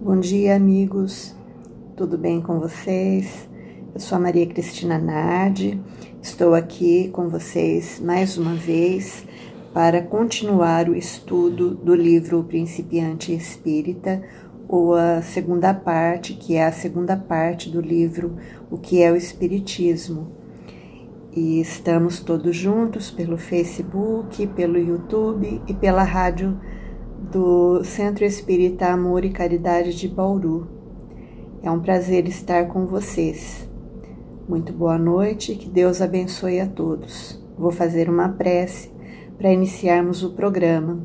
Bom dia, amigos, tudo bem com vocês? Eu sou a Maria Cristina Nardi, estou aqui com vocês mais uma vez para continuar o estudo do livro O Principiante Espírita, ou a segunda parte, que é a segunda parte do livro O que é o Espiritismo. E estamos todos juntos pelo Facebook, pelo YouTube e pela rádio do Centro Espírita Amor e Caridade de Bauru. É um prazer estar com vocês. Muito boa noite, que Deus abençoe a todos. Vou fazer uma prece para iniciarmos o programa.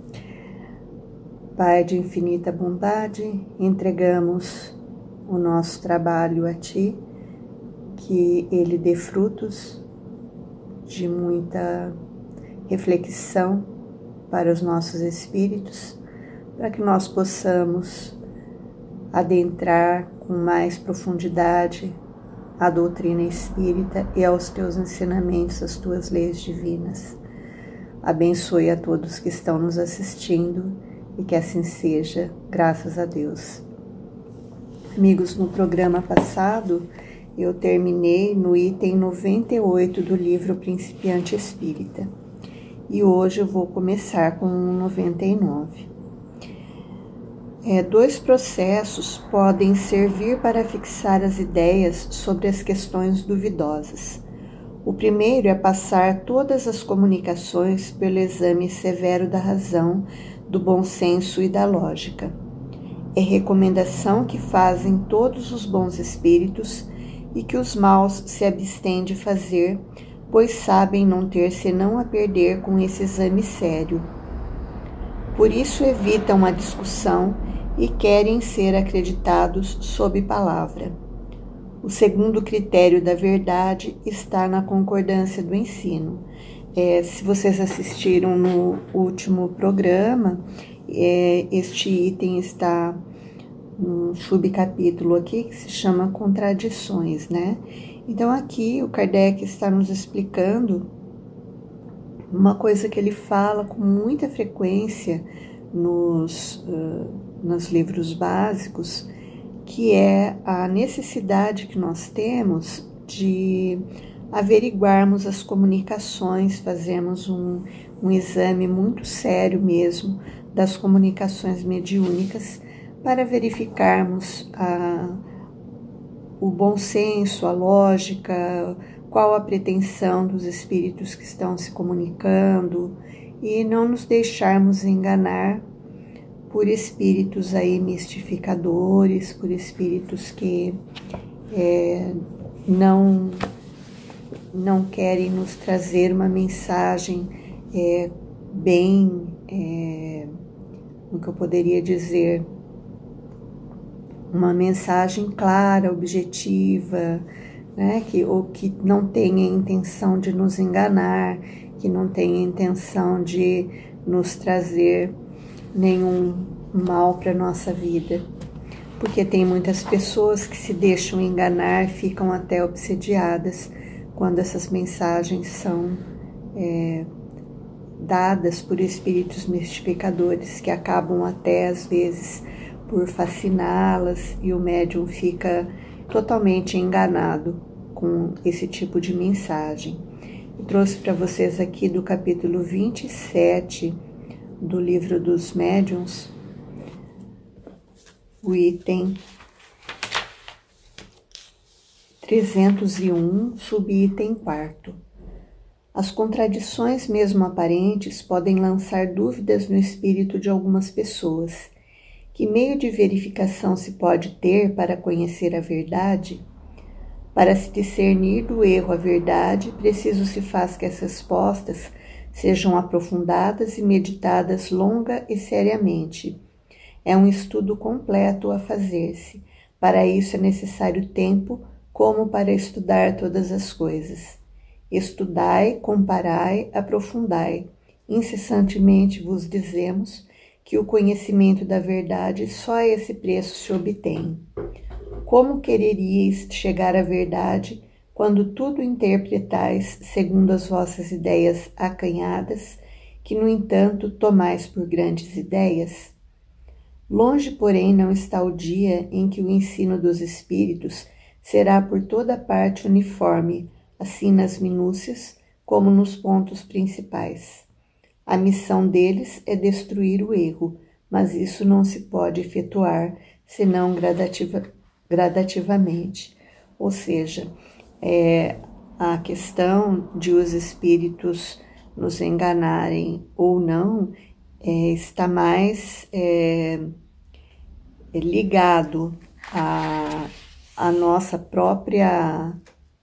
Pai de infinita bondade, entregamos o nosso trabalho a Ti, que ele dê frutos de muita reflexão para os nossos espíritos, para que nós possamos adentrar com mais profundidade a doutrina espírita e aos Teus ensinamentos, as Tuas leis divinas. Abençoe a todos que estão nos assistindo e que assim seja, graças a Deus. Amigos, no programa passado eu terminei no item 98 do livro Principiante Espírita. E hoje eu vou começar com o 99. Dois processos podem servir para fixar as ideias sobre as questões duvidosas. O primeiro é passar todas as comunicações pelo exame severo da razão, do bom senso e da lógica. É recomendação que fazem todos os bons espíritos e que os maus se abstêm de fazer, pois sabem não ter senão a perder com esse exame sério. Por isso evitam a discussão e querem ser acreditados sob palavra. O segundo critério da verdade está na concordância do ensino. Se vocês assistiram no último programa, este item está no subcapítulo aqui que se chama Contradições, né? Então aqui o Kardec está nos explicando uma coisa que ele fala com muita frequência nos livros básicos, que é a necessidade que nós temos de averiguarmos as comunicações, fazermos um exame muito sério mesmo das comunicações mediúnicas para verificarmos o bom senso, a lógica, qual a pretensão dos espíritos que estão se comunicando e não nos deixarmos enganar por espíritos aí mistificadores, por espíritos que não querem nos trazer uma mensagem o que eu poderia dizer, uma mensagem clara, objetiva, né? que não tenha intenção de nos enganar, que não tenha intenção de nos trazer nenhum mal para a nossa vida. Porque tem muitas pessoas que se deixam enganar, ficam até obsediadas quando essas mensagens são dadas por espíritos mistificadores, que acabam até às vezes por fasciná-las, e o médium fica totalmente enganado com esse tipo de mensagem. Eu trouxe para vocês aqui do capítulo 27 do livro dos médiuns, o item 301, subitem 4. As contradições, mesmo aparentes, podem lançar dúvidas no espírito de algumas pessoas. Que meio de verificação se pode ter para conhecer a verdade? Para se discernir do erro a verdade, preciso se faz que as respostas sejam aprofundadas e meditadas longa e seriamente. É um estudo completo a fazer-se. Para isso é necessário tempo, como para estudar todas as coisas. Estudai, comparai, aprofundai. Incessantemente vos dizemos que o conhecimento da verdade só a esse preço se obtém. Como quereríeis chegar à verdade quando tudo interpretais segundo as vossas ideias acanhadas, que, no entanto, tomais por grandes ideias? Longe, porém, não está o dia em que o ensino dos espíritos será por toda parte uniforme, assim nas minúcias como nos pontos principais. A missão deles é destruir o erro, mas isso não se pode efetuar senão gradativamente. Ou seja, a questão de os espíritos nos enganarem ou não está mais ligado à nossa própria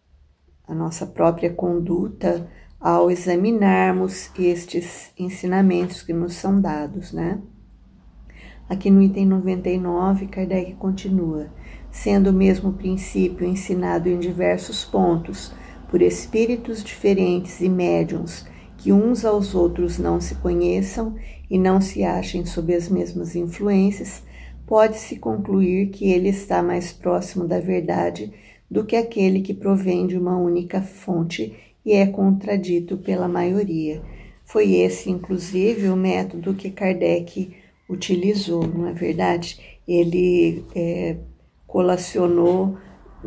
conduta ao examinarmos estes ensinamentos que nos são dados, né? Aqui no item 99, Kardec continua: sendo o mesmo princípio ensinado em diversos pontos por espíritos diferentes e médiuns, que uns aos outros não se conheçam e não se achem sob as mesmas influências, pode-se concluir que ele está mais próximo da verdade do que aquele que provém de uma única fonte e é contradito pela maioria. Foi esse, inclusive, o método que Kardec utilizou, não é verdade? Ele colacionou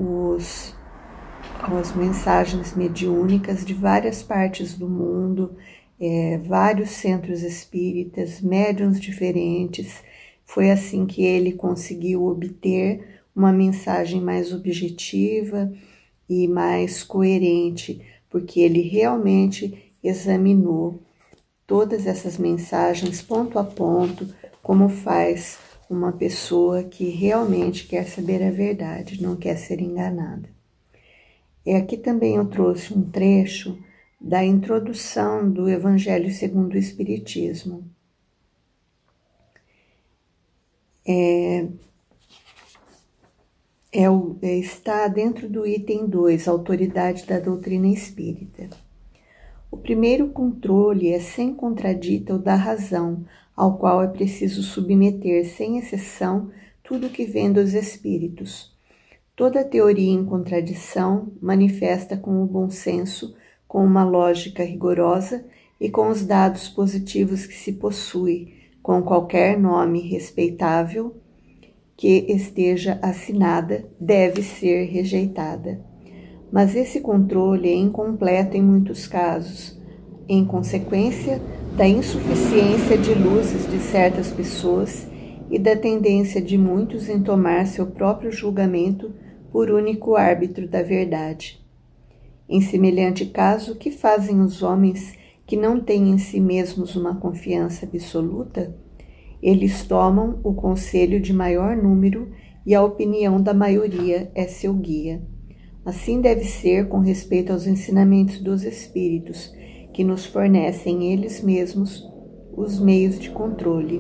as mensagens mediúnicas de várias partes do mundo, vários centros espíritas, médiuns diferentes. Foi assim que ele conseguiu obter uma mensagem mais objetiva e mais coerente, porque ele realmente examinou todas essas mensagens ponto a ponto, como faz uma pessoa que realmente quer saber a verdade, não quer ser enganada. E aqui também eu trouxe um trecho da introdução do Evangelho segundo o Espiritismo. Está dentro do item 2, Autoridade da Doutrina Espírita. O primeiro controle é sem contradita o da razão, ao qual é preciso submeter, sem exceção, tudo que vem dos espíritos. Toda teoria em contradição manifesta com o bom senso, com uma lógica rigorosa e com os dados positivos que se possui, com qualquer nome respeitável que esteja assinada, deve ser rejeitada. Mas esse controle é incompleto em muitos casos, em consequência da insuficiência de luzes de certas pessoas e da tendência de muitos em tomar seu próprio julgamento por único árbitro da verdade. Em semelhante caso, o que fazem os homens que não têm em si mesmos uma confiança absoluta? Eles tomam o conselho de maior número e a opinião da maioria é seu guia. Assim deve ser com respeito aos ensinamentos dos espíritos, que nos fornecem eles mesmos os meios de controle.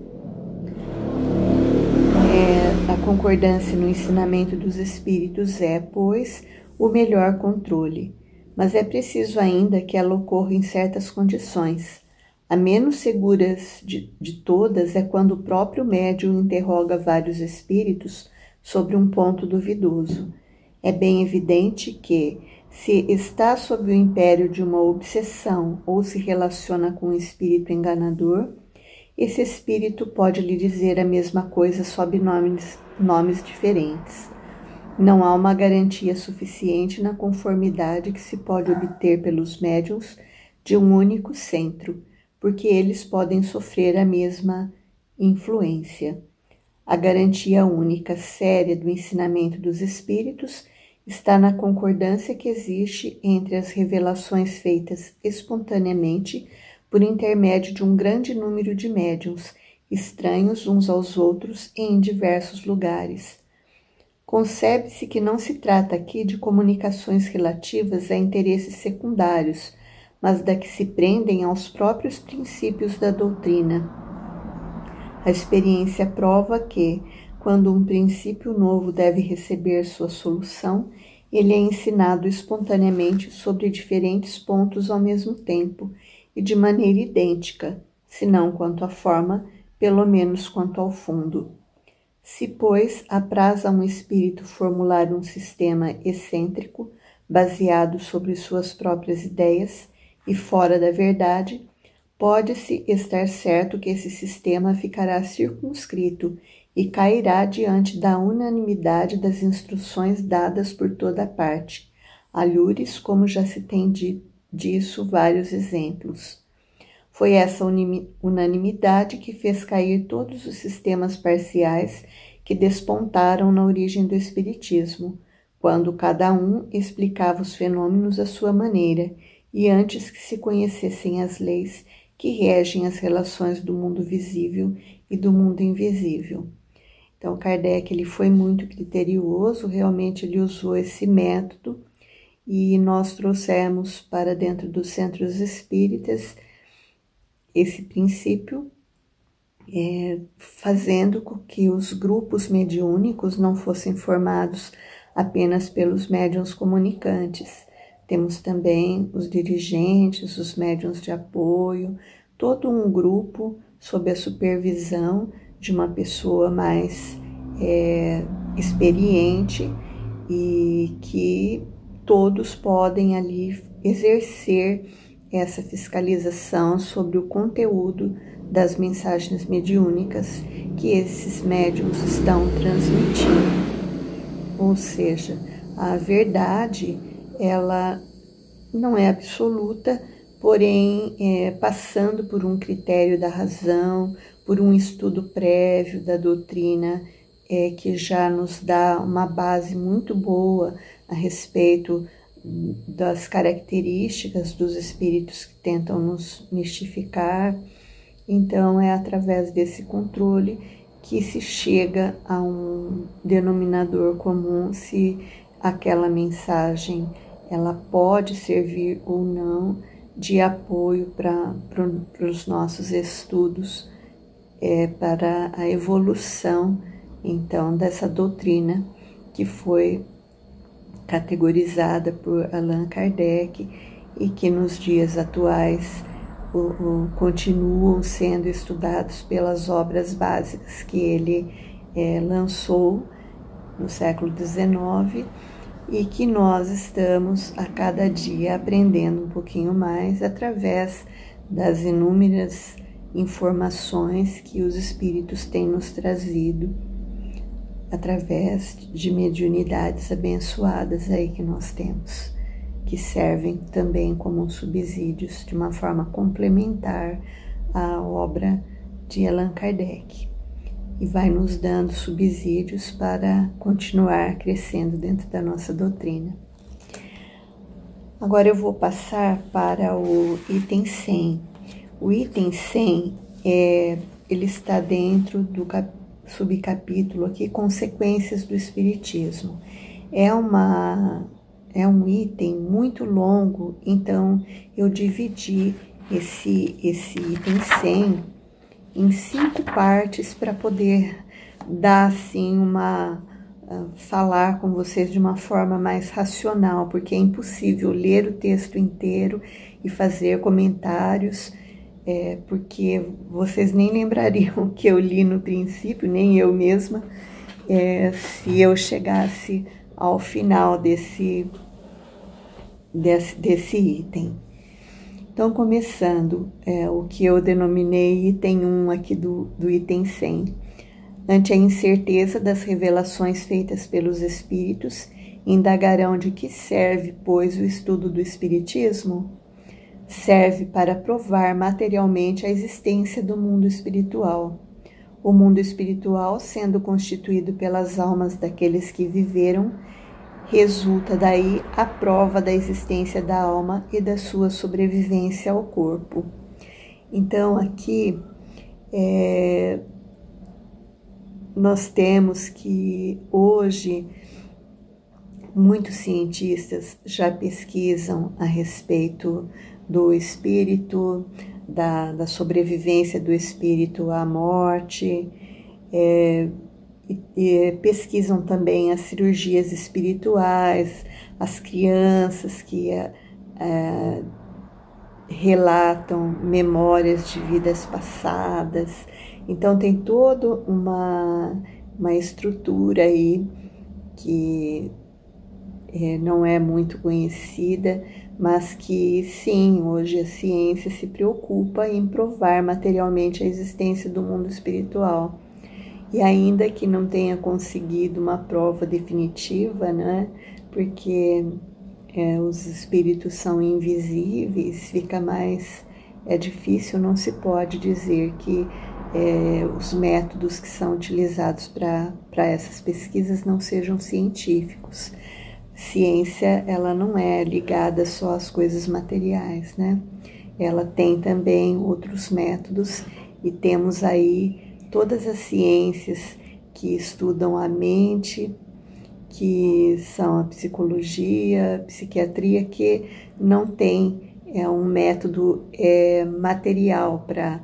A concordância no ensinamento dos espíritos é, pois, o melhor controle, mas é preciso ainda que ela ocorra em certas condições. A menos seguras de todas é quando o próprio médium interroga vários espíritos sobre um ponto duvidoso. É bem evidente que, se está sob o império de uma obsessão ou se relaciona com um espírito enganador, esse espírito pode lhe dizer a mesma coisa sob nomes diferentes. Não há uma garantia suficiente na conformidade que se pode obter pelos médiuns de um único centro, porque eles podem sofrer a mesma influência. A garantia única, séria do ensinamento dos espíritos está na concordância que existe entre as revelações feitas espontaneamente por intermédio de um grande número de médiuns, estranhos uns aos outros e em diversos lugares. Concebe-se que não se trata aqui de comunicações relativas a interesses secundários, mas da que se prendem aos próprios princípios da doutrina. A experiência prova que, quando um princípio novo deve receber sua solução, ele é ensinado espontaneamente sobre diferentes pontos ao mesmo tempo e de maneira idêntica, se não quanto à forma, pelo menos quanto ao fundo. Se, pois, apraz a um espírito formular um sistema excêntrico, baseado sobre suas próprias ideias e fora da verdade, Pode-se estar certo que esse sistema ficará circunscrito e cairá diante da unanimidade das instruções dadas por toda parte. Alhures, como já se tem disso vários exemplos. Foi essa unanimidade que fez cair todos os sistemas parciais que despontaram na origem do Espiritismo, quando cada um explicava os fenômenos à sua maneira, e antes que se conhecessem as leis que regem as relações do mundo visível e do mundo invisível. Então, Kardec ele foi muito criterioso, realmente ele usou esse método, e nós trouxemos para dentro dos centros espíritas esse princípio, fazendo com que os grupos mediúnicos não fossem formados apenas pelos médiuns comunicantes. Temos também os dirigentes, os médiuns de apoio, todo um grupo sob a supervisão de uma pessoa mais experiente e que todos podem ali exercer essa fiscalização sobre o conteúdo das mensagens mediúnicas que esses médiuns estão transmitindo. Ou seja, a verdade, ela não é absoluta, porém, passando por um critério da razão, por um estudo prévio da doutrina, que já nos dá uma base muito boa a respeito das características dos espíritos que tentam nos mistificar. Então, é através desse controle que se chega a um denominador comum, se aquela mensagem ela pode servir ou não de apoio para os nossos estudos, para a evolução, então, dessa doutrina que foi categorizada por Allan Kardec e que nos dias atuais continuam sendo estudados pelas obras básicas que ele lançou no século XIX e que nós estamos a cada dia aprendendo um pouquinho mais através das inúmeras informações que os espíritos têm nos trazido através de mediunidades abençoadas aí que nós temos, que servem também como subsídios de uma forma complementar à obra de Allan Kardec e vai nos dando subsídios para continuar crescendo dentro da nossa doutrina. Agora eu vou passar para o item 100. O item 100 ele está dentro do subcapítulo aqui, Consequências do Espiritismo. É um item muito longo, então eu dividi esse item 100 em 5 partes para poder dar assim falar com vocês de uma forma mais racional, porque é impossível ler o texto inteiro e fazer comentários, porque vocês nem lembrariam que eu li no princípio, nem eu mesma, se eu chegasse ao final desse item. Então, começando, o que eu denominei item 1 aqui do item 100. Ante a incerteza das revelações feitas pelos espíritos, indagarão de que serve, pois, o estudo do espiritismo? Serve para provar materialmente a existência do mundo espiritual. O mundo espiritual, sendo constituído pelas almas daqueles que viveram, resulta daí a prova da existência da alma e da sua sobrevivência ao corpo. Então, aqui nós temos que hoje muitos cientistas já pesquisam a respeito do espírito, da sobrevivência do espírito à morte, pesquisam também as cirurgias espirituais, as crianças que relatam memórias de vidas passadas. Então tem toda uma estrutura aí que não é muito conhecida, mas que sim, hoje a ciência se preocupa em provar materialmente a existência do mundo espiritual. E ainda que não tenha conseguido uma prova definitiva, né? Porque os espíritos são invisíveis, fica mais difícil, não se pode dizer que os métodos que são utilizados para essas pesquisas não sejam científicos. Ciência, ela não é ligada só às coisas materiais, né? Ela tem também outros métodos e temos aí todas as ciências que estudam a mente, que são a psicologia, a psiquiatria, que não tem um método material para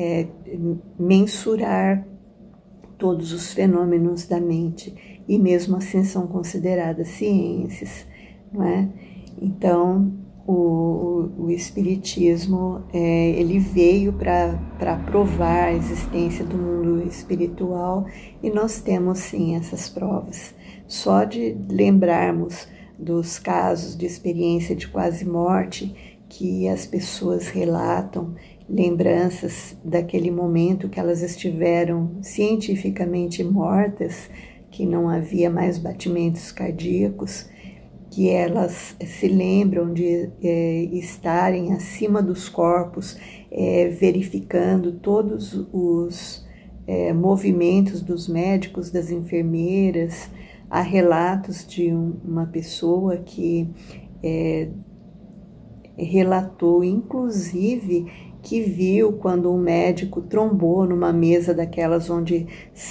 mensurar todos os fenômenos da mente, e mesmo assim são consideradas ciências, não é? Então, o Espiritismo, ele veio para provar a existência do mundo espiritual, e nós temos sim essas provas. Só de lembrarmos dos casos de experiência de quase morte que as pessoas relatam, lembranças daquele momento que elas estiveram cientificamente mortas, que não havia mais batimentos cardíacos, que elas se lembram de estarem acima dos corpos, verificando todos os movimentos dos médicos, das enfermeiras. Há relatos de uma pessoa que relatou, inclusive, que viu quando um médico trombou numa mesa daquelas onde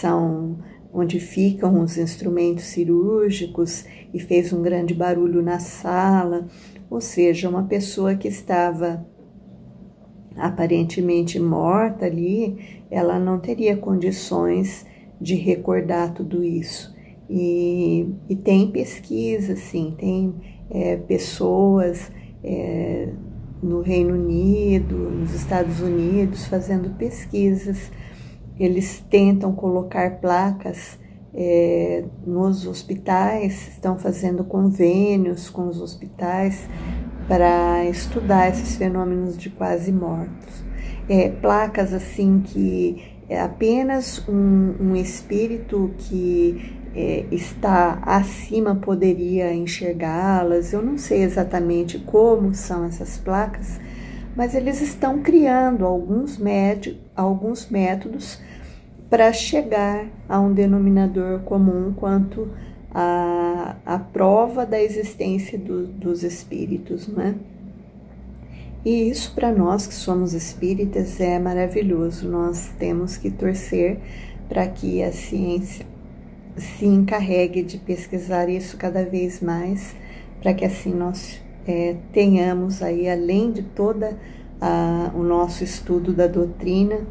ficam os instrumentos cirúrgicos e fez um grande barulho na sala. Ou seja, uma pessoa que estava aparentemente morta ali, ela não teria condições de recordar tudo isso. E tem pesquisa, sim, tem pessoas no Reino Unido, nos Estados Unidos, fazendo pesquisas. Eles tentam colocar placas nos hospitais, estão fazendo convênios com os hospitais para estudar esses fenômenos de quase mortos. Placas assim que apenas um espírito que está acima poderia enxergá-las. Eu não sei exatamente como são essas placas, mas eles estão criando alguns métodos para chegar a um denominador comum quanto à prova da existência dos espíritos, né? E isso, para nós que somos espíritas, é maravilhoso. Nós temos que torcer para que a ciência se encarregue de pesquisar isso cada vez mais, para que assim nós tenhamos aí, além de toda o nosso estudo da doutrina,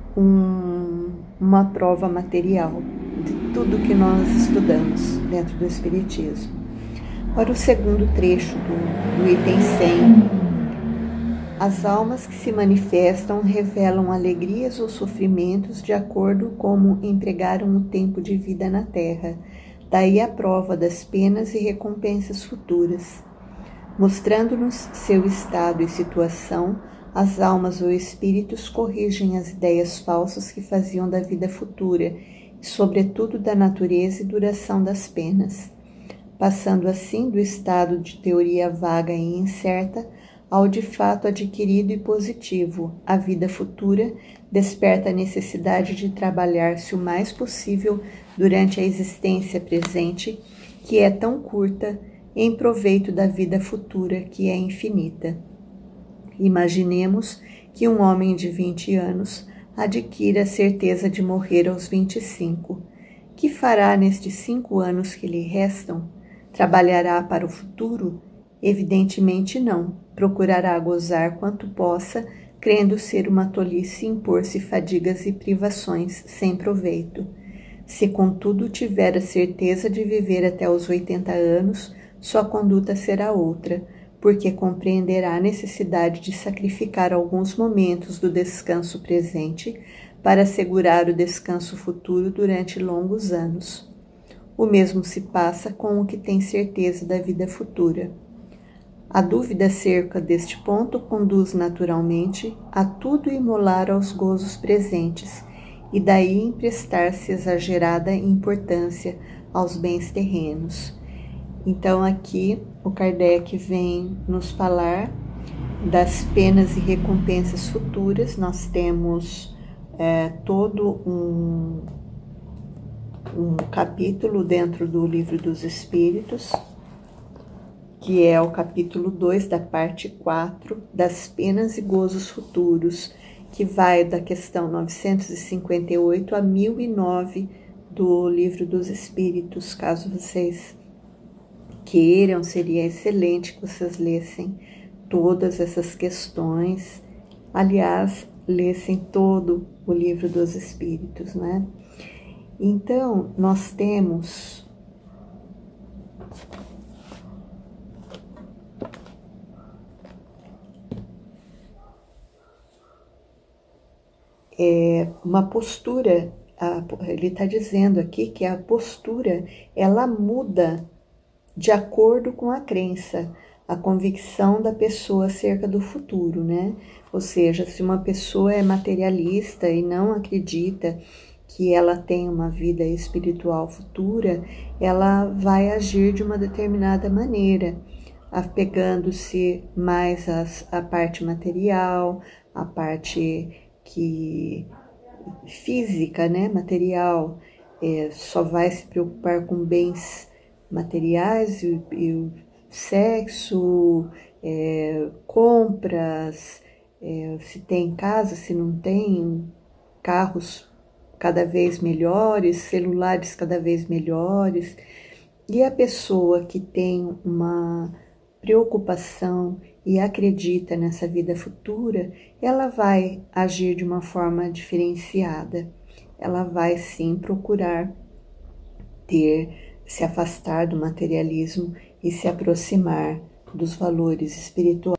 uma prova material de tudo que nós estudamos dentro do Espiritismo. Para o segundo trecho do item 100, as almas que se manifestam revelam alegrias ou sofrimentos de acordo como empregaram o tempo de vida na Terra, daí a prova das penas e recompensas futuras. Mostrando-nos seu estado e situação, as almas ou espíritos corrigem as ideias falsas que faziam da vida futura, e sobretudo da natureza e duração das penas, passando assim do estado de teoria vaga e incerta ao de fato adquirido e positivo. A vida futura desperta a necessidade de trabalhar-se o mais possível durante a existência presente, que é tão curta, em proveito da vida futura, que é infinita. Imaginemos que um homem de 20 anos adquira a certeza de morrer aos 25. Que fará nestes 5 anos que lhe restam? Trabalhará para o futuro? Evidentemente não. Procurará gozar quanto possa, crendo ser uma tolice impor-se fadigas e privações sem proveito. Se, contudo, tiver a certeza de viver até os 80 anos, sua conduta será outra, porque compreenderá a necessidade de sacrificar alguns momentos do descanso presente para assegurar o descanso futuro durante longos anos. O mesmo se passa com o que tem certeza da vida futura. A dúvida acerca deste ponto conduz naturalmente a tudo imolar aos gozos presentes e daí emprestar-se exagerada importância aos bens terrenos. Então aqui o Kardec vem nos falar das penas e recompensas futuras. Nós temos todo um capítulo dentro do Livro dos Espíritos, que é o capítulo 2 da parte 4 das penas e gozos futuros, que vai da questão 958 a 1009 do Livro dos Espíritos. Caso vocês queiram, seria excelente que vocês lessem todas essas questões, aliás, lessem todo o Livro dos Espíritos, né? Então, nós temos uma postura, ele está dizendo aqui que a postura, ela muda de acordo com a crença, a convicção da pessoa acerca do futuro, né? Ou seja, se uma pessoa é materialista e não acredita que ela tem uma vida espiritual futura, ela vai agir de uma determinada maneira, apegando-se mais à parte material, à parte física, né, material, só vai se preocupar com bens materiais e o sexo, compras, se tem casa, se não tem, carros cada vez melhores, celulares cada vez melhores. E a pessoa que tem uma preocupação e acredita nessa vida futura, ela vai agir de uma diferenciada. Ela vai sim procurar se afastar do materialismo e se aproximar dos valores espirituais.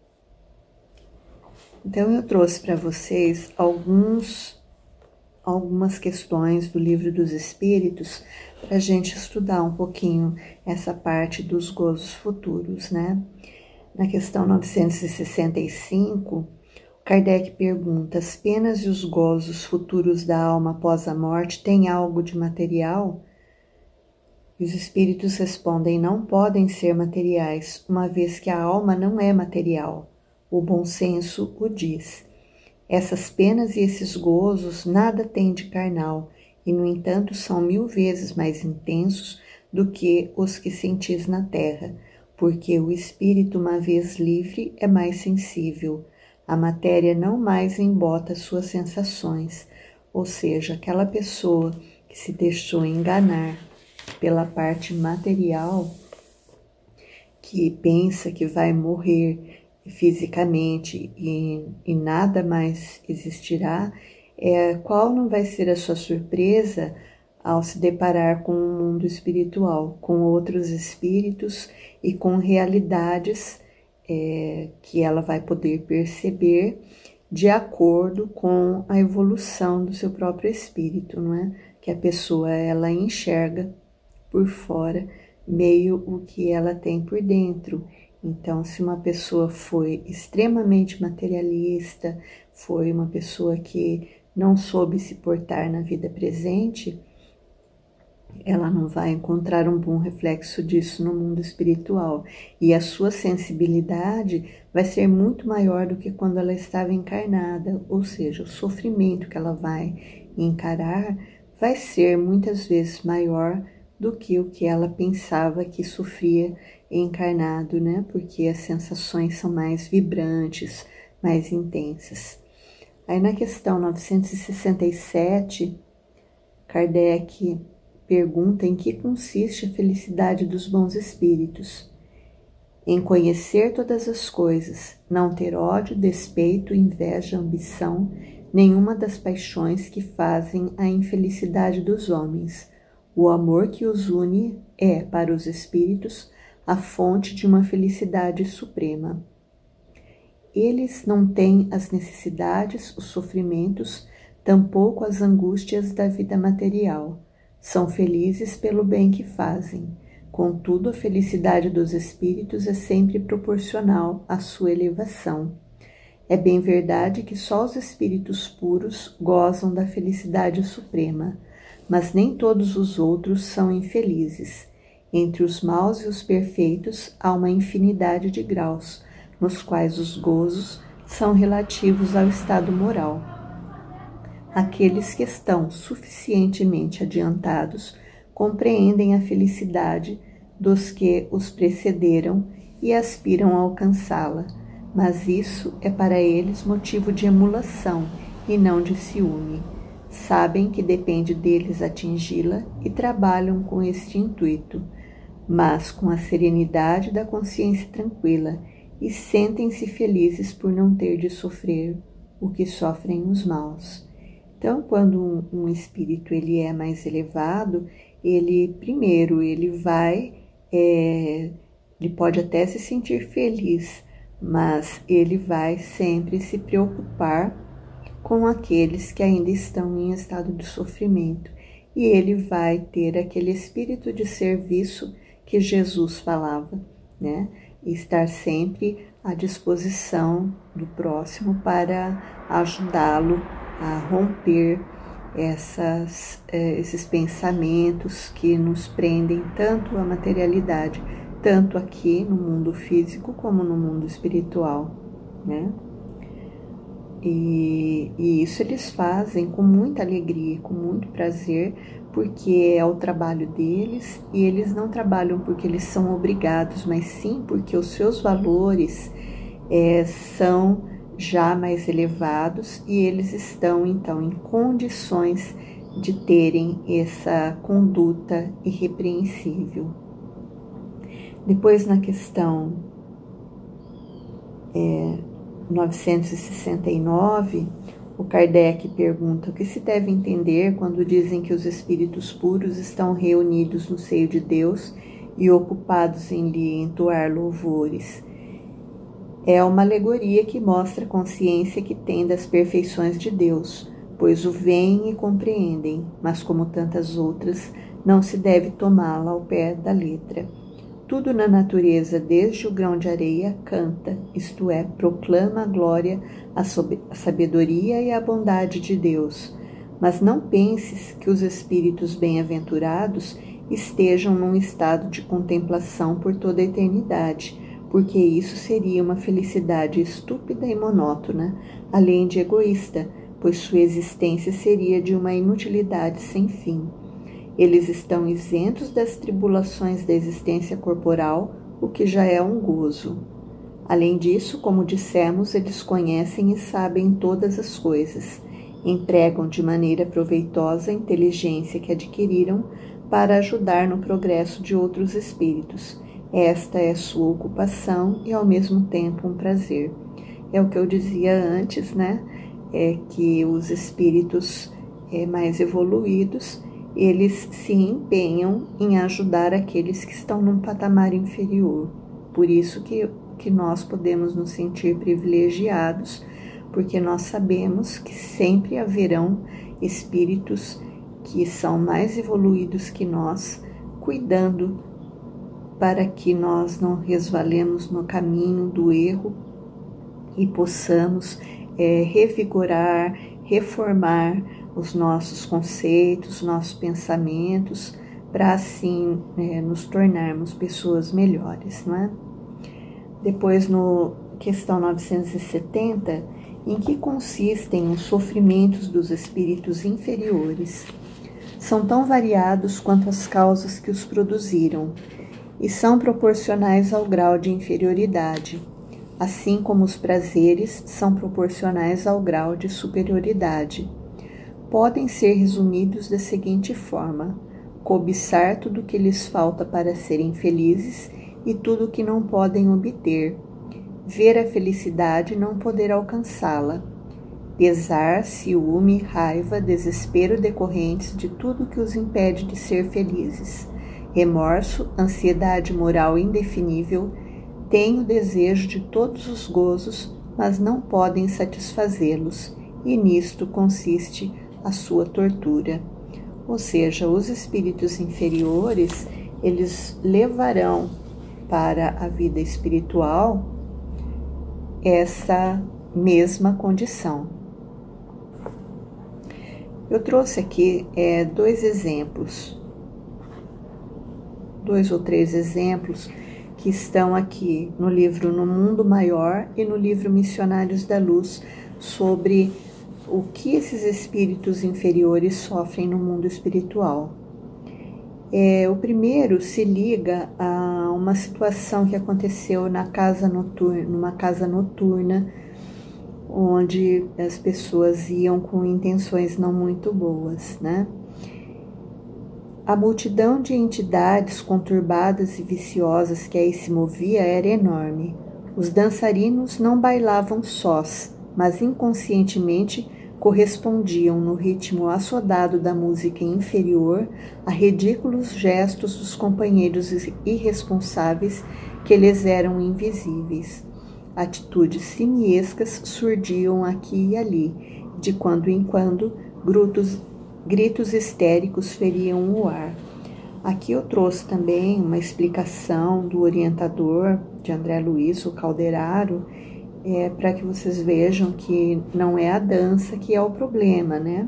Então eu trouxe para vocês algumas questões do Livro dos Espíritos para a gente estudar um pouquinho essa parte dos gozos futuros, né? Na questão 965, Kardec pergunta: as penas e os gozos futuros da alma após a morte têm algo de material? E os espíritos respondem: não podem ser materiais, uma vez que a alma não é material. O bom senso o diz. Essas penas e esses gozos nada têm de carnal, e no entanto são 1000 vezes mais intensos do que os que sentis na terra, porque o espírito, uma vez livre, é mais sensível. A matéria não mais embota suas sensações, ou seja, aquela pessoa que se deixou enganar pela parte material, que pensa que vai morrer fisicamente e nada mais existirá, qual não vai ser a sua surpresa ao se deparar com o mundo espiritual, com outros espíritos e com realidades que ela vai poder perceber de acordo com a evolução do seu próprio espírito, não é? Que a pessoa ela enxerga por fora meio o que ela tem por dentro. Então, se uma pessoa foi extremamente materialista, foi uma pessoa que não soube se portar na vida presente, ela não vai encontrar um bom reflexo disso no mundo espiritual. E a sua sensibilidade vai ser muito maior do que quando ela estava encarnada, ou seja, o sofrimento que ela vai encarar vai ser muitas vezes maior do que o que ela pensava que sofria encarnado, né? Porque as sensações são mais vibrantes, mais intensas. Aí na questão 967, Kardec pergunta em que consiste a felicidade dos bons espíritos. Em conhecer todas as coisas, não ter ódio, despeito, inveja, ambição, nenhuma das paixões que fazem a infelicidade dos homens. O amor que os une é, para os espíritos, a fonte de uma felicidade suprema. Eles não têm as necessidades, os sofrimentos, tampouco as angústias da vida material. São felizes pelo bem que fazem. Contudo, a felicidade dos espíritos é sempre proporcional à sua elevação. É bem verdade que só os espíritos puros gozam da felicidade suprema, mas nem todos os outros são infelizes. Entre os maus e os perfeitos há uma infinidade de graus, nos quais os gozos são relativos ao estado moral. Aqueles que estão suficientemente adiantados compreendem a felicidade dos que os precederam e aspiram a alcançá-la, mas isso é para eles motivo de emulação e não de ciúme. Sabem que depende deles atingi-la e trabalham com este intuito, mas com a serenidade da consciência tranquila, e sentem-se felizes por não ter de sofrer o que sofrem os maus. Então, quando um espírito ele é mais elevado, ele pode até se sentir feliz, mas ele vai sempre se preocupar com aqueles que ainda estão em estado de sofrimento, e ele vai ter aquele espírito de serviço que Jesus falava, né? Estar sempre à disposição do próximo para ajudá-lo a romper esses pensamentos que nos prendem tanto à materialidade, tanto aqui no mundo físico como no mundo espiritual, né? E isso eles fazem com muita alegria, com muito prazer, porque é o trabalho deles, e eles não trabalham porque eles são obrigados, mas sim porque os seus valores são já mais elevados e eles estão então em condições de terem essa conduta irrepreensível. Depois, na questão 969, o Kardec pergunta o que se deve entender quando dizem que os espíritos puros estão reunidos no seio de Deus e ocupados em lhe entoar louvores. É uma alegoria que mostra a consciência que tem das perfeições de Deus, pois o veem e compreendem, mas como tantas outras, não se deve tomá-la ao pé da letra. Tudo na natureza, desde o grão de areia, canta, isto é, proclama a glória, a sabedoria e a bondade de Deus. Mas não penses que os espíritos bem-aventurados estejam num estado de contemplação por toda a eternidade, porque isso seria uma felicidade estúpida e monótona, além de egoísta, pois sua existência seria de uma inutilidade sem fim. Eles estão isentos das tribulações da existência corporal, o que já é um gozo. Além disso, como dissemos, eles conhecem e sabem todas as coisas, empregam de maneira proveitosa a inteligência que adquiriram para ajudar no progresso de outros espíritos. Esta é sua ocupação e, ao mesmo tempo, um prazer. É o que eu dizia antes, né? É que os espíritos mais evoluídos, eles se empenham em ajudar aqueles que estão num patamar inferior. Por isso que nós podemos nos sentir privilegiados, porque nós sabemos que sempre haverão espíritos que são mais evoluídos que nós, cuidando para que nós não resvalemos no caminho do erro e possamos revigorar, reformar os nossos conceitos, nossos pensamentos, para assim nos tornarmos pessoas melhores, não é? Depois, no questão 970, em que consistem os sofrimentos dos espíritos inferiores? São tão variados quanto as causas que os produziram, e são proporcionais ao grau de inferioridade, assim como os prazeres são proporcionais ao grau de superioridade. Podem ser resumidos da seguinte forma: cobiçar tudo que lhes falta para serem felizes e tudo que não podem obter, ver a felicidade e não poder alcançá-la, pesar, ciúme, raiva, desespero decorrentes de tudo que os impede de ser felizes, remorso, ansiedade moral indefinível, têm o desejo de todos os gozos, mas não podem satisfazê-los, e nisto consiste a sua tortura. Ou seja, os espíritos inferiores, eles levarão para a vida espiritual essa mesma condição. Eu trouxe aqui dois ou três exemplos que estão aqui no livro No Mundo Maior e no livro Missionários da Luz, sobre o que esses espíritos inferiores sofrem no mundo espiritual. O primeiro se liga a uma situação que aconteceu numa casa noturna, onde as pessoas iam com intenções não muito boas, né? A multidão de entidades conturbadas e viciosas que aí se movia era enorme. Os dançarinos não bailavam sós, mas inconscientemente correspondiam no ritmo assodado da música inferior a ridículos gestos dos companheiros irresponsáveis que lhes eram invisíveis. Atitudes simiescas surdiam aqui e ali, de quando em quando gritos histéricos feriam o ar. Aqui eu trouxe também uma explicação do orientador de André Luiz, o Calderaro, para que vocês vejam que não é a dança que é o problema, né?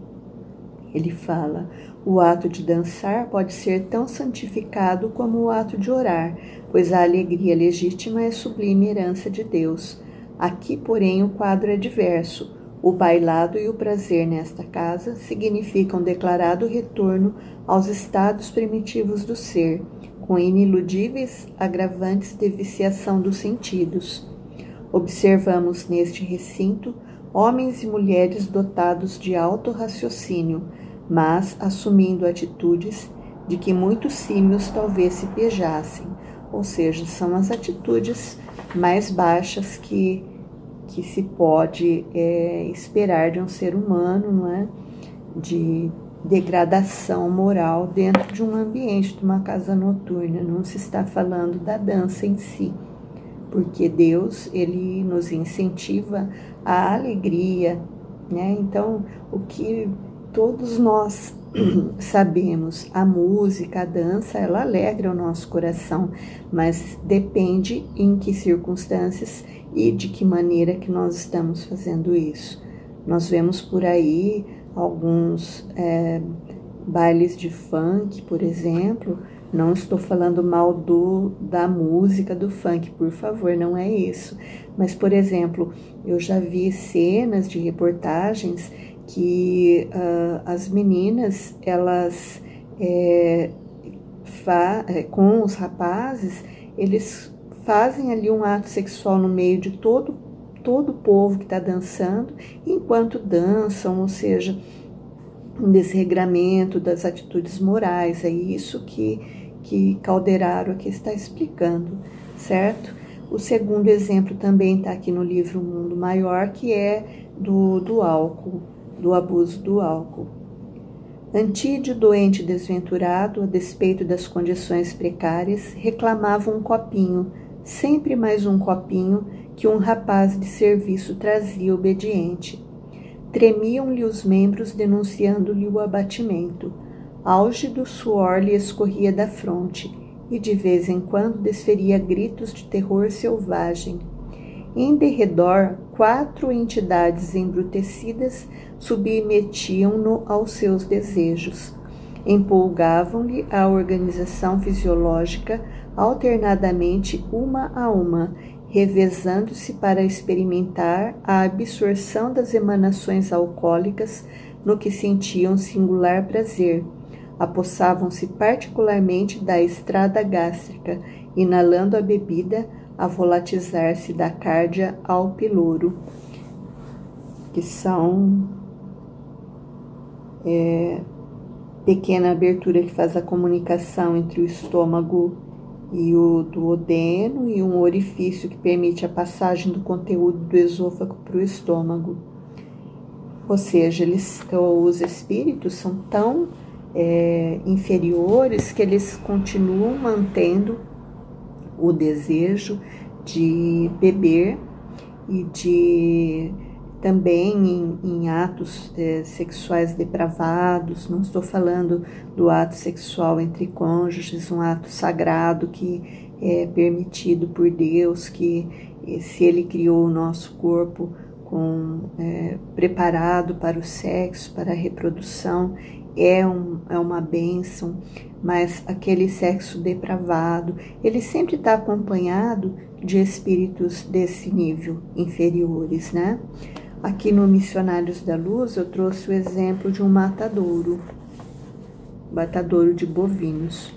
Ele fala: o ato de dançar pode ser tão santificado como o ato de orar, pois a alegria legítima é sublime herança de Deus. Aqui, porém, o quadro é diverso. O bailado e o prazer nesta casa significam declarado retorno aos estados primitivos do ser, com iniludíveis agravantes de viciação dos sentidos. Observamos neste recinto homens e mulheres dotados de alto raciocínio, mas assumindo atitudes de que muitos símios talvez se pejassem, ou seja, são as atitudes mais baixas que se pode esperar de um ser humano, não é? De degradação moral dentro de um ambiente, de uma casa noturna. Não se está falando da dança em si, porque Deus, ele nos incentiva a alegria, né? Então, o que todos nós sabemos, a música, a dança, ela alegra o nosso coração, mas depende em que circunstâncias e de que maneira que nós estamos fazendo isso. Nós vemos por aí alguns bailes de funk, por exemplo. Não estou falando mal da música do funk, por favor, não é isso. Mas, por exemplo, eu já vi cenas de reportagens que as meninas, elas, com os rapazes, eles fazem ali um ato sexual no meio de todo o povo que está dançando, enquanto dançam, ou seja, um desregramento das atitudes morais. É isso que Calderaro aqui está explicando, certo? O segundo exemplo também está aqui no livro Mundo Maior, que é do álcool, do abuso do álcool. Antídio, doente desventurado, a despeito das condições precárias, reclamava um copinho, sempre mais um copinho, que um rapaz de serviço trazia obediente. Tremiam-lhe os membros, denunciando-lhe o abatimento. Álgido suor lhe escorria da fronte, e de vez em quando desferia gritos de terror selvagem. Em derredor, 4 entidades embrutecidas submetiam-no aos seus desejos. Empolgavam-lhe a organização fisiológica alternadamente uma a uma, revezando-se para experimentar a absorção das emanações alcoólicas no que sentiam singular prazer. Apossavam-se particularmente da estrada gástrica, inalando a bebida a volatizar-se da cárdia ao piloro, que são pequena abertura que faz a comunicação entre o estômago e o duodeno, e um orifício que permite a passagem do conteúdo do esôfago para o estômago. Ou seja, os espíritos são tão inferiores que eles continuam mantendo o desejo de beber e de também em atos sexuais depravados. Não estou falando do ato sexual entre cônjuges, um ato sagrado que é permitido por Deus, que se Ele criou o nosso corpo preparado para o sexo, para a reprodução, é uma bênção, mas aquele sexo depravado, ele sempre está acompanhado de espíritos desse nível, inferiores, né? Aqui no Missionários da Luz eu trouxe o exemplo de um matadouro de bovinos.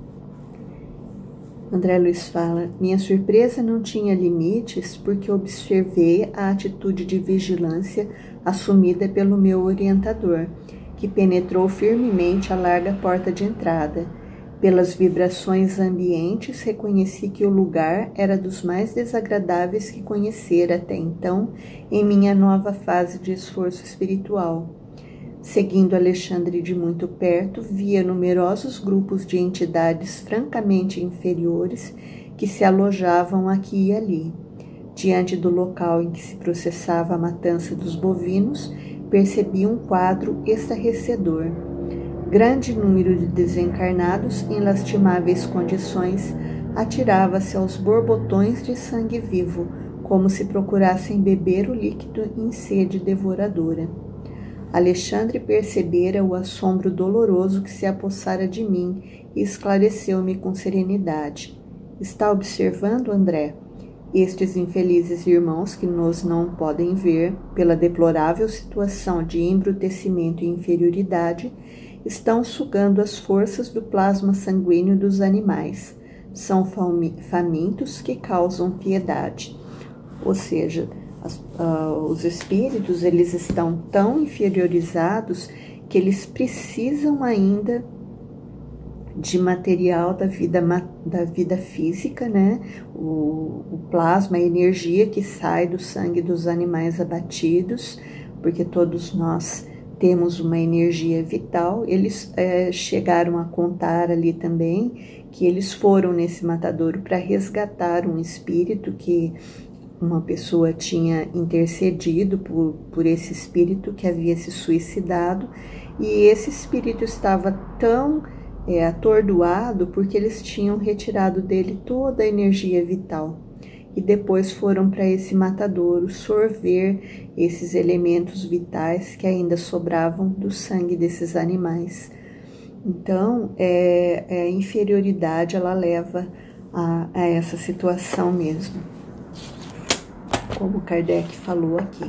André Luiz fala: minha surpresa não tinha limites porque observei a atitude de vigilância assumida pelo meu orientador, que penetrou firmemente a larga porta de entrada. Pelas vibrações ambientes, reconheci que o lugar era dos mais desagradáveis que conhecera até então em minha nova fase de esforço espiritual. Seguindo Alexandre de muito perto, via numerosos grupos de entidades francamente inferiores que se alojavam aqui e ali. Diante do local em que se processava a matança dos bovinos, percebi um quadro estarrecedor. Grande número de desencarnados em lastimáveis condições atirava-se aos borbotões de sangue vivo, como se procurassem beber o líquido em sede devoradora. Alexandre percebera o assombro doloroso que se apossara de mim e esclareceu-me com serenidade. Está observando, André? Estes infelizes irmãos que nos não podem ver, pela deplorável situação de embrutecimento e inferioridade, estão sugando as forças do plasma sanguíneo dos animais. São famintos que causam piedade. Ou seja, os espíritos, eles estão tão inferiorizados que eles precisam ainda de material da vida física, né? O plasma, a energia que sai do sangue dos animais abatidos, porque todos nós temos uma energia vital. Eles chegaram a contar ali também que eles foram nesse matadouro para resgatar um espírito que uma pessoa tinha intercedido por esse espírito que havia se suicidado, e esse espírito estava tão atordoado porque eles tinham retirado dele toda a energia vital. E depois foram para esse matadouro sorver esses elementos vitais que ainda sobravam do sangue desses animais. Então, a inferioridade, ela leva a essa situação mesmo, como Kardec falou aqui.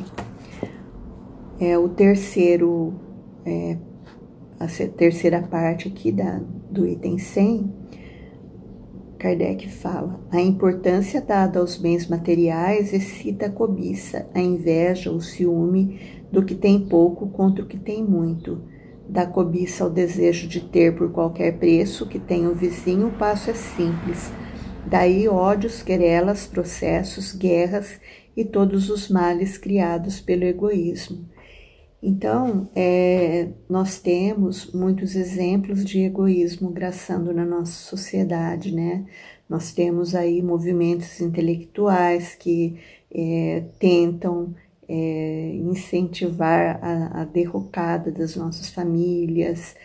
A terceira parte aqui do item 100, Kardec fala: a importância dada aos bens materiais excita a cobiça, a inveja, o ciúme do que tem pouco contra o que tem muito. Da cobiça ao desejo de ter por qualquer preço que tem o vizinho, o passo é simples. Daí ódios, querelas, processos, guerras e todos os males criados pelo egoísmo. Então, nós temos muitos exemplos de egoísmo graçando na nossa sociedade, né? Nós temos aí movimentos intelectuais que tentam incentivar a derrocada das nossas famílias.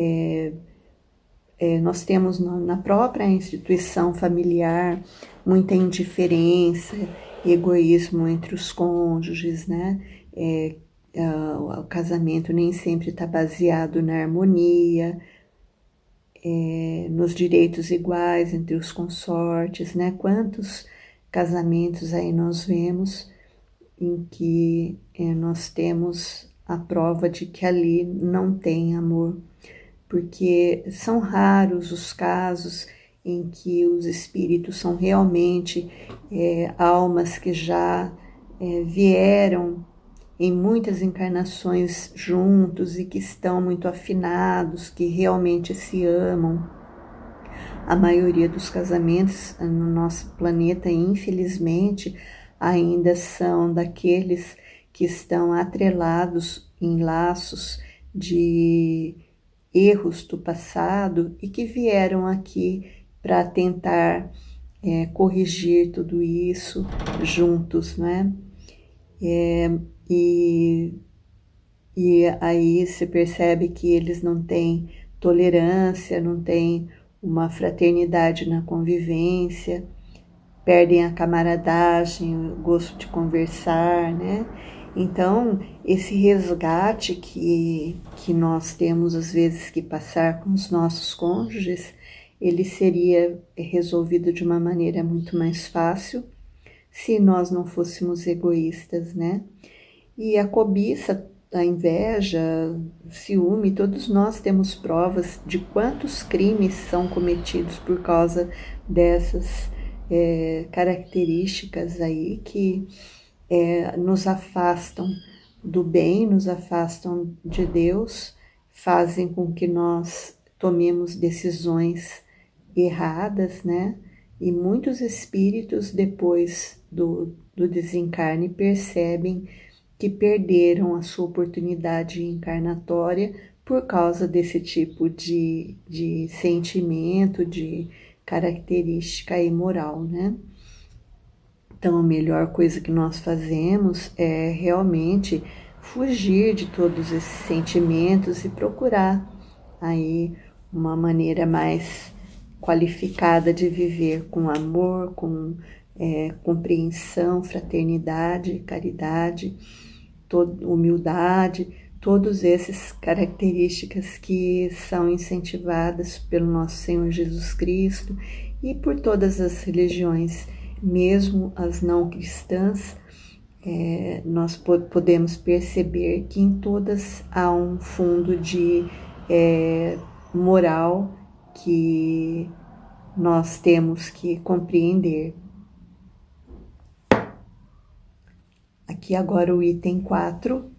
Nós temos na própria instituição familiar muita indiferença, egoísmo entre os cônjuges, né? O casamento nem sempre está baseado na harmonia, nos direitos iguais entre os consortes, né? Quantos casamentos aí nós vemos em que nós temos a prova de que ali não tem amor, porque são raros os casos em que os espíritos são realmente almas que já vieram em muitas encarnações juntos e que estão muito afinados, que realmente se amam. A maioria dos casamentos no nosso planeta, infelizmente, ainda são daqueles que estão atrelados em laços de erros do passado e que vieram aqui para tentar corrigir tudo isso juntos, né? e aí se percebe que eles não têm tolerância, não têm uma fraternidade na convivência, perdem a camaradagem, o gosto de conversar, né? Então, esse resgate que nós temos às vezes que passar com os nossos cônjuges, ele seria resolvido de uma maneira muito mais fácil se nós não fôssemos egoístas, né? E a cobiça, a inveja, o ciúme, todos nós temos provas de quantos crimes são cometidos por causa dessas características aí que nos afastam do bem, nos afastam de Deus, fazem com que nós tomemos decisões erradas, né? E muitos espíritos, depois do desencarne, percebem que perderam a sua oportunidade encarnatória por causa desse tipo de sentimento, de característica imoral, né? Então, a melhor coisa que nós fazemos é realmente fugir de todos esses sentimentos e procurar aí uma maneira mais qualificada de viver com amor, com compreensão, fraternidade, caridade, humildade, todas essas características que são incentivadas pelo nosso Senhor Jesus Cristo e por todas as religiões, mesmo as não cristãs. Nós podemos perceber que em todas há um fundo de moral que nós temos que compreender. Aqui agora o item 4,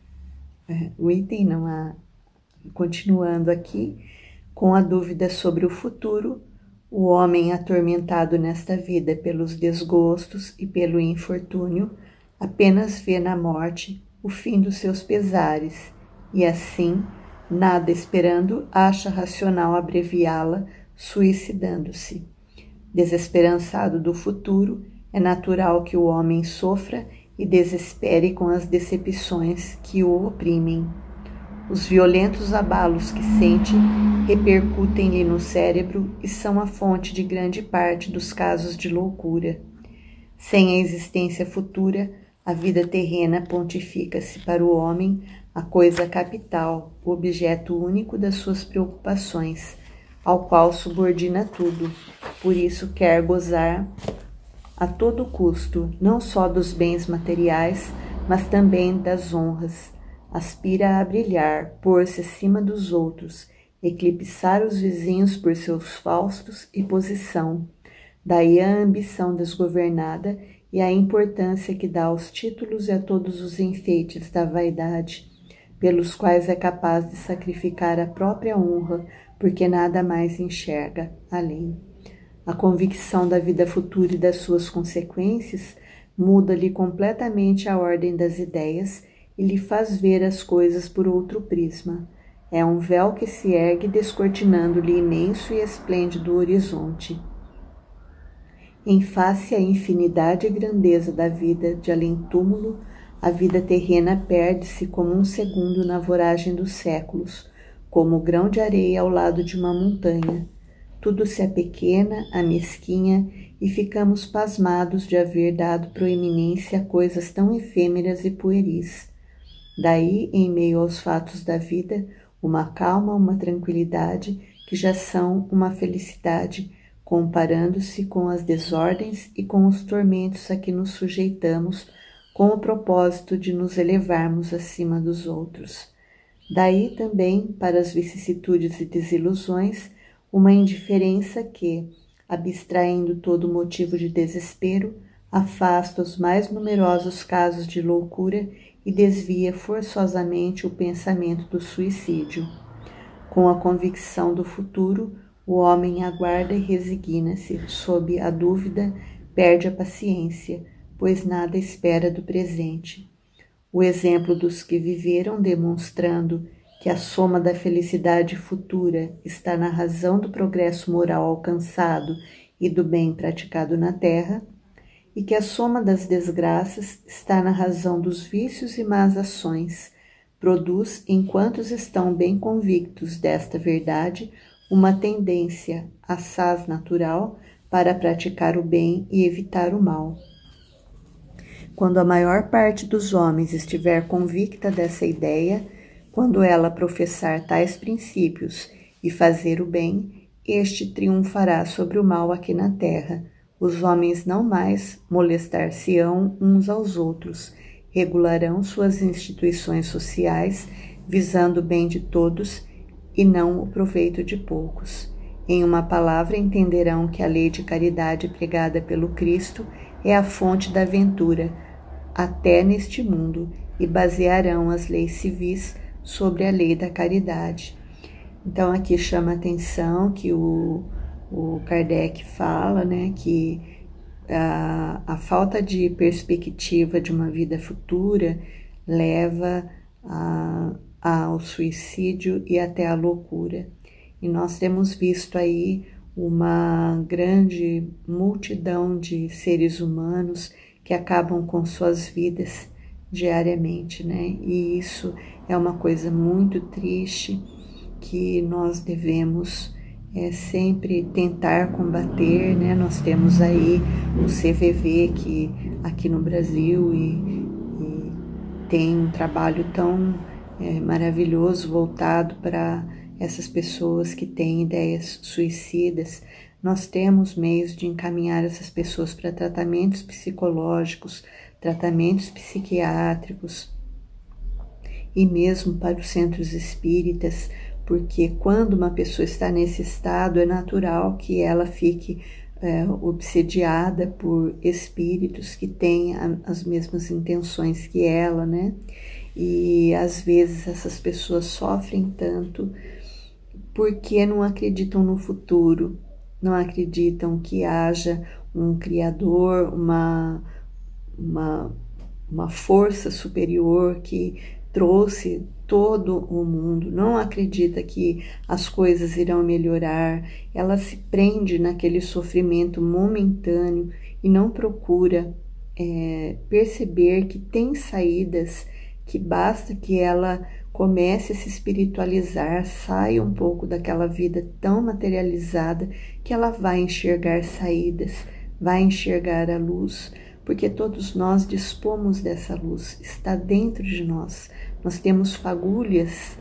continuando aqui, com a dúvida sobre o futuro, o homem atormentado nesta vida pelos desgostos e pelo infortúnio, apenas vê na morte o fim dos seus pesares, e assim, nada esperando, acha racional abreviá-la, suicidando-se. Desesperançado do futuro, é natural que o homem sofra e desespere com as decepções que o oprimem. Os violentos abalos que sente repercutem-lhe no cérebro e são a fonte de grande parte dos casos de loucura. Sem a existência futura, a vida terrena pontifica-se para o homem a coisa capital, o objeto único das suas preocupações, ao qual subordina tudo. Por isso quer gozar a todo custo, não só dos bens materiais, mas também das honras. Aspira a brilhar, pôr-se acima dos outros, eclipsar os vizinhos por seus faustos e posição. Daí a ambição desgovernada e a importância que dá aos títulos e a todos os enfeites da vaidade, pelos quais é capaz de sacrificar a própria honra, porque nada mais enxerga além. A convicção da vida futura e das suas consequências muda-lhe completamente a ordem das ideias e lhe faz ver as coisas por outro prisma. É um véu que se ergue descortinando-lhe imenso e esplêndido horizonte. Em face à infinidade e grandeza da vida de além-túmulo, a vida terrena perde-se como um segundo na voragem dos séculos, como o grão de areia ao lado de uma montanha. Tudo se apequena, amesquinha, e ficamos pasmados de haver dado proeminência a coisas tão efêmeras e pueris. Daí, em meio aos fatos da vida, uma calma, uma tranquilidade, que já são uma felicidade, comparando-se com as desordens e com os tormentos a que nos sujeitamos, com o propósito de nos elevarmos acima dos outros. Daí também, para as vicissitudes e desilusões, uma indiferença que, abstraindo todo motivo de desespero, afasta os mais numerosos casos de loucura e desvia forçosamente o pensamento do suicídio. Com a convicção do futuro, o homem aguarda e resigna-se. Sob a dúvida, perde a paciência, pois nada espera do presente. O exemplo dos que viveram, demonstrando que a soma da felicidade futura está na razão do progresso moral alcançado e do bem praticado na terra, e que a soma das desgraças está na razão dos vícios e más ações, produz, em quantos estão bem convictos desta verdade, uma tendência assaz natural para praticar o bem e evitar o mal. Quando a maior parte dos homens estiver convicta dessa ideia, quando ela professar tais princípios e fazer o bem, este triunfará sobre o mal aqui na terra. Os homens não mais molestar-se-ão uns aos outros, regularão suas instituições sociais, visando o bem de todos e não o proveito de poucos. Em uma palavra, entenderão que a lei de caridade pregada pelo Cristo é a fonte da ventura, até neste mundo, e basearão as leis civis sobre a lei da caridade. Então, aqui chama a atenção que o Kardec fala, né, que a falta de perspectiva de uma vida futura leva ao suicídio e até à loucura. E nós temos visto aí uma grande multidão de seres humanos que acabam com suas vidas diariamente, né? E isso é uma coisa muito triste que nós devemos sempre tentar combater, né? Nós temos aí o CVV que aqui no Brasil e tem um trabalho tão maravilhoso voltado para essas pessoas que têm ideias suicidas. Nós temos meios de encaminhar essas pessoas para tratamentos psicológicos, tratamentos psiquiátricos e mesmo para os centros espíritas, porque quando uma pessoa está nesse estado, é natural que ela fique obsediada por espíritos que têm as mesmas intenções que ela, né? E às vezes essas pessoas sofrem tanto porque não acreditam no futuro, não acreditam que haja um Criador, uma força superior que trouxe todo o mundo, não acredita que as coisas irão melhorar, ela se prende naquele sofrimento momentâneo e não procura perceber que tem saídas, que basta que ela comece a se espiritualizar, saia um pouco daquela vida tão materializada, que ela vai enxergar saídas, vai enxergar a luz, porque todos nós dispomos dessa luz, está dentro de nós. Nós temos fagulhas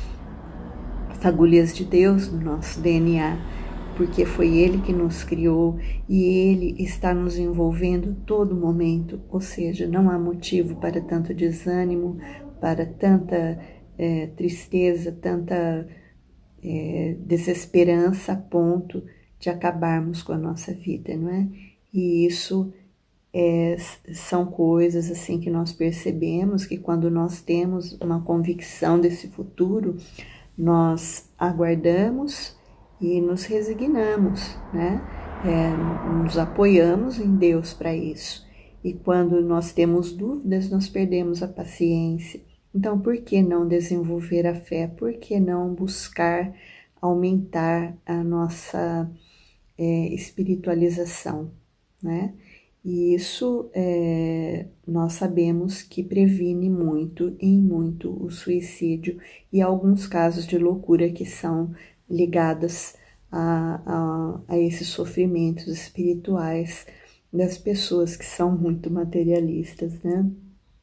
de Deus no nosso DNA, porque foi Ele que nos criou e Ele está nos envolvendo todo momento, ou seja, não há motivo para tanto desânimo, para tanta tristeza, tanta desesperança a ponto de acabarmos com a nossa vida, não é? E isso são coisas assim que nós percebemos que quando nós temos uma convicção desse futuro, nós aguardamos e nos resignamos, né? Nos apoiamos em Deus para isso. E quando nós temos dúvidas, nós perdemos a paciência. Então, por que não desenvolver a fé? Por que não buscar aumentar a nossa espiritualização, né? E isso nós sabemos que previne muito, em muito, o suicídio e alguns casos de loucura que são ligados a esses sofrimentos espirituais das pessoas que são muito materialistas, né?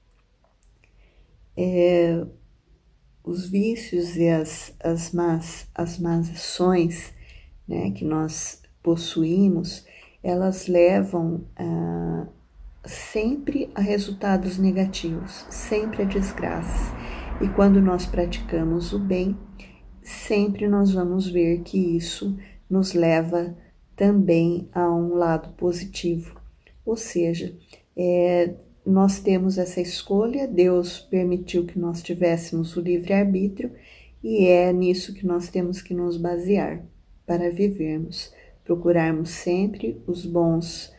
Os vícios e as más ações, né, que nós possuímos, elas levam sempre a resultados negativos, sempre a desgraças. E quando nós praticamos o bem, sempre nós vamos ver que isso nos leva também a um lado positivo. Ou seja, nós temos essa escolha, Deus permitiu que nós tivéssemos o livre-arbítrio e é nisso que nós temos que nos basear para vivermos. Procurarmos sempre os bons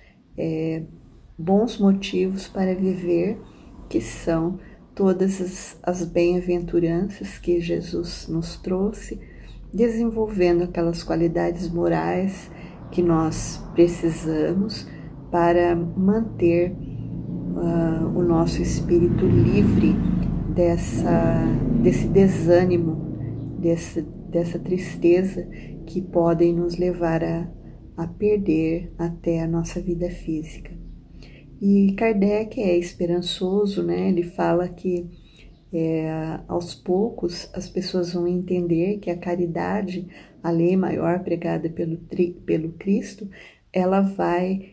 motivos para viver, que são todas as bem-aventuranças que Jesus nos trouxe, desenvolvendo aquelas qualidades morais que nós precisamos para manter o nosso espírito livre desse desânimo, dessa tristeza que podem nos levar a perder até a nossa vida física. E Kardec é esperançoso, né? Ele fala que aos poucos as pessoas vão entender que a caridade, a lei maior pregada pelo Cristo, ela vai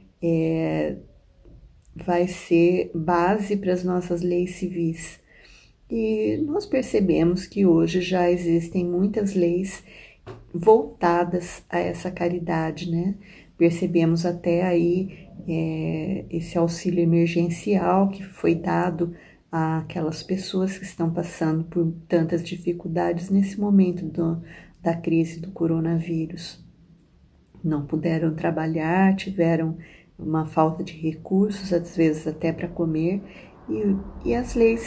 ser base para as nossas leis civis. E nós percebemos que hoje já existem muitas leis voltadas a essa caridade, né? Percebemos até aí esse auxílio emergencial que foi dado àquelas pessoas que estão passando por tantas dificuldades nesse momento da crise do coronavírus. Não puderam trabalhar, tiveram uma falta de recursos, às vezes até para comer, e as leis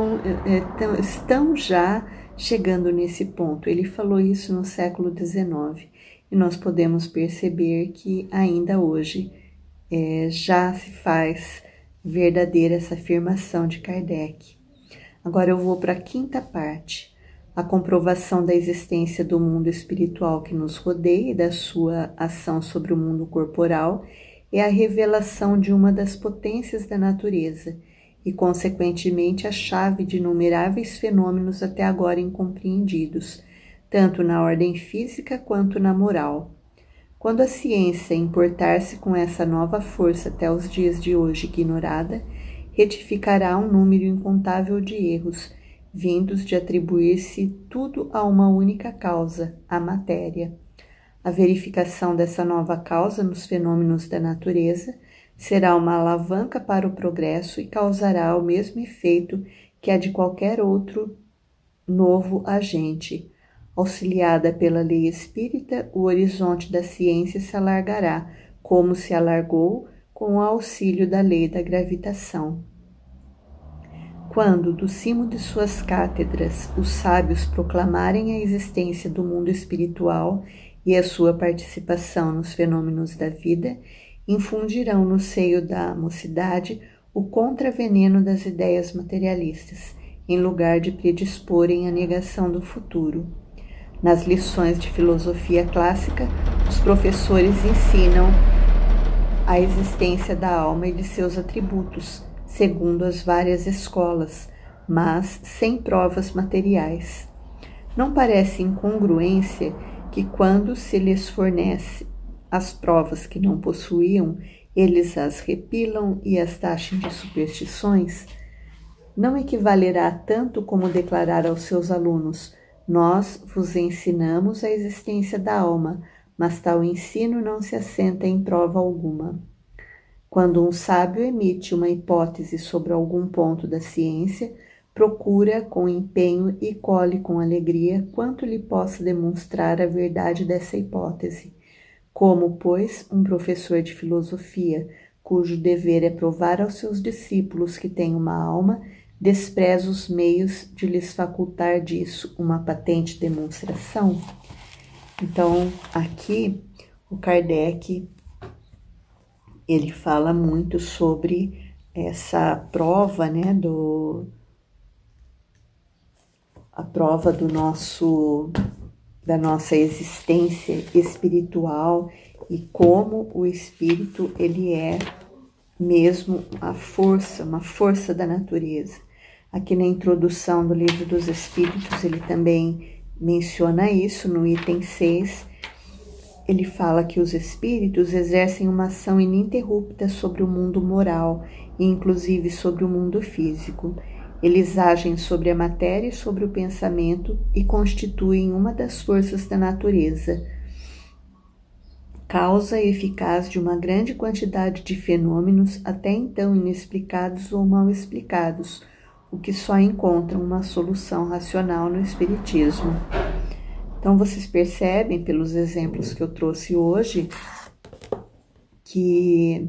estão já chegando nesse ponto. Ele falou isso no século XIX, e nós podemos perceber que ainda hoje já se faz verdadeira essa afirmação de Kardec. Agora eu vou para a quinta parte, a comprovação da existência do mundo espiritual que nos rodeia e da sua ação sobre o mundo corporal é a revelação de uma das potências da natureza e, consequentemente, a chave de inumeráveis fenômenos até agora incompreendidos, tanto na ordem física quanto na moral. Quando a ciência importar-se com essa nova força até os dias de hoje ignorada, retificará um número incontável de erros, vindos de atribuir-se tudo a uma única causa, a matéria. A verificação dessa nova causa nos fenômenos da natureza será uma alavanca para o progresso e causará o mesmo efeito que a de qualquer outro novo agente. Auxiliada pela lei espírita, o horizonte da ciência se alargará, como se alargou com o auxílio da lei da gravitação. Quando, do cimo de suas cátedras, os sábios proclamarem a existência do mundo espiritual e a sua participação nos fenômenos da vida, infundirão no seio da mocidade o contraveneno das ideias materialistas, em lugar de predisporem a negação do futuro. Nas lições de filosofia clássica, os professores ensinam a existência da alma e de seus atributos, segundo as várias escolas, mas sem provas materiais. Não parece incongruência que, quando se lhes fornece as provas que não possuíam, eles as repilam e as taxem de superstições? Não equivalerá tanto como declarar aos seus alunos: nós vos ensinamos a existência da alma, mas tal ensino não se assenta em prova alguma. Quando um sábio emite uma hipótese sobre algum ponto da ciência, procura com empenho e colhe com alegria quanto lhe possa demonstrar a verdade dessa hipótese. Como, pois, um professor de filosofia, cujo dever é provar aos seus discípulos que têm uma alma, despreza os meios de lhes facultar disso uma patente demonstração? Então, aqui, o Kardec, ele fala muito sobre essa prova, né, a prova da nossa existência espiritual e como o espírito, ele é mesmo uma força da natureza. Aqui na introdução do Livro dos Espíritos, ele também menciona isso, no item 6, ele fala que os espíritos exercem uma ação ininterrupta sobre o mundo moral e inclusive sobre o mundo físico. Eles agem sobre a matéria e sobre o pensamento e constituem uma das forças da natureza, causa eficaz de uma grande quantidade de fenômenos até então inexplicados ou mal explicados, o que só encontram uma solução racional no Espiritismo. Então, vocês percebem, pelos exemplos que eu trouxe hoje, que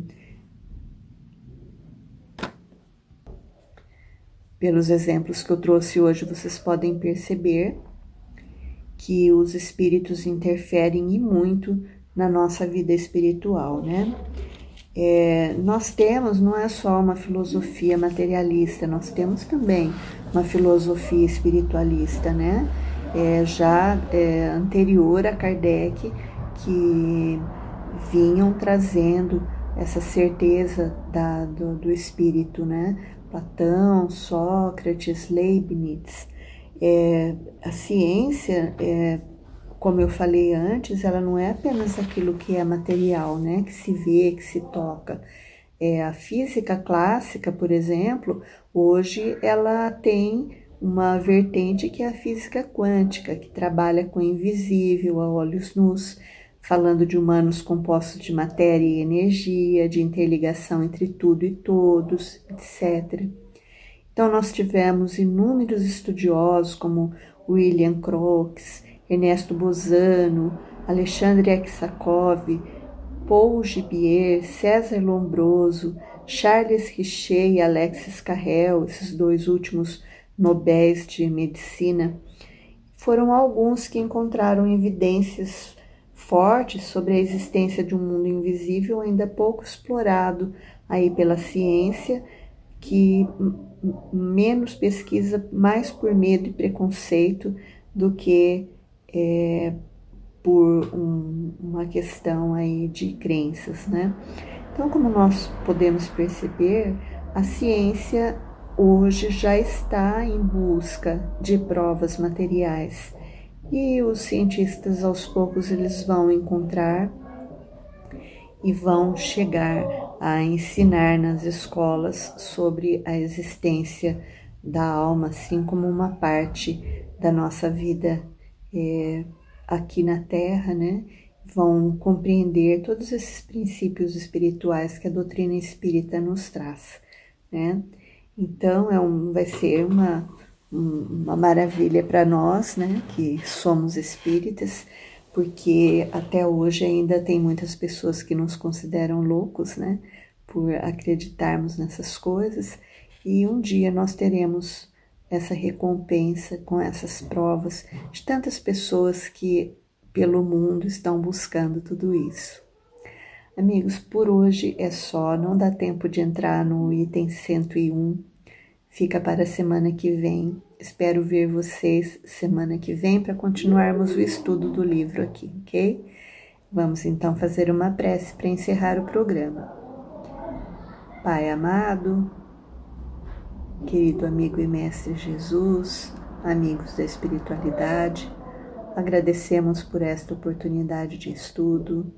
vocês podem perceber que os espíritos interferem e muito na nossa vida espiritual, né? Nós temos, não é só uma filosofia materialista, nós temos também uma filosofia espiritualista, né? Já anterior a Kardec, que vinham trazendo essa certeza do espírito, né? Platão, Sócrates, Leibniz. A ciência, como eu falei antes, ela não é apenas aquilo que é material, né? Que se vê, que se toca. A física clássica, por exemplo, hoje ela tem uma vertente que é a física quântica, que trabalha com o invisível a olhos nus, falando de humanos compostos de matéria e energia, de interligação entre tudo e todos, etc. Então, nós tivemos inúmeros estudiosos como William Crookes, Ernesto Bozano, Alexandre Aksakov, Paul Gibier, César Lombroso, Charles Richet e Alexis Carrel, esses dois últimos Nobéis de Medicina, foram alguns que encontraram evidências fortes sobre a existência de um mundo invisível ainda pouco explorado aí pela ciência, que menos pesquisa, mais por medo e preconceito do que por uma questão aí de crenças, né? Então, como nós podemos perceber, a ciência hoje já está em busca de provas materiais e os cientistas aos poucos eles vão encontrar e vão chegar a ensinar nas escolas sobre a existência da alma, assim como uma parte da nossa vida aqui na Terra, né? Vão compreender todos esses princípios espirituais que a doutrina espírita nos traz, né? Então, vai ser uma maravilha para nós, né, que somos espíritas, porque até hoje ainda tem muitas pessoas que nos consideram loucos, né, por acreditarmos nessas coisas, e um dia nós teremos essa recompensa com essas provas de tantas pessoas que pelo mundo estão buscando tudo isso. Amigos, por hoje é só, não dá tempo de entrar no item 101, fica para a semana que vem. Espero ver vocês semana que vem para continuarmos o estudo do livro aqui, ok? Vamos então fazer uma prece para encerrar o programa. Pai amado, querido amigo e mestre Jesus, amigos da espiritualidade, agradecemos por esta oportunidade de estudo.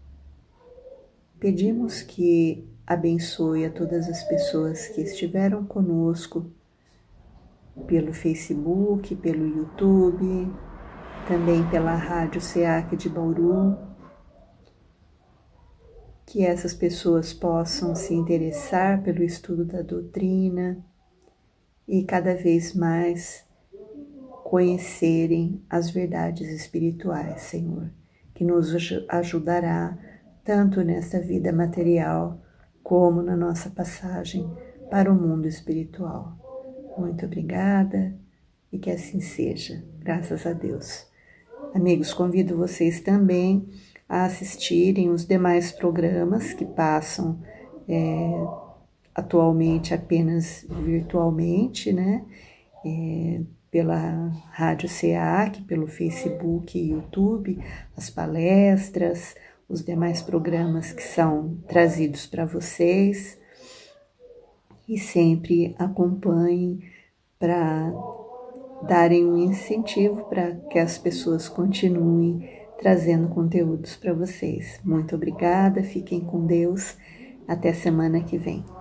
Pedimos que abençoe a todas as pessoas que estiveram conosco pelo Facebook, pelo YouTube, também pela Rádio SEAC de Bauru, que essas pessoas possam se interessar pelo estudo da doutrina e cada vez mais conhecerem as verdades espirituais, Senhor, que nos ajudará tanto nesta vida material como na nossa passagem para o mundo espiritual. Muito obrigada e que assim seja, graças a Deus. Amigos, convido vocês também a assistirem os demais programas que passam atualmente apenas virtualmente, né? Pela Rádio SEAC, pelo Facebook e YouTube, as palestras, os demais programas que são trazidos para vocês, e sempre acompanhem para darem um incentivo para que as pessoas continuem trazendo conteúdos para vocês. Muito obrigada, fiquem com Deus, até semana que vem.